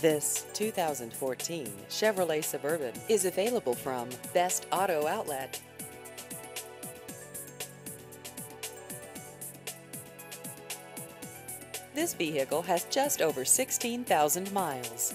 This 2014 Chevrolet Suburban is available from Best Auto Outlet. This vehicle has just over 16,000 miles.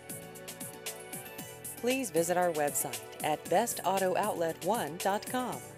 Please visit our website at bestauto-outlet1.com.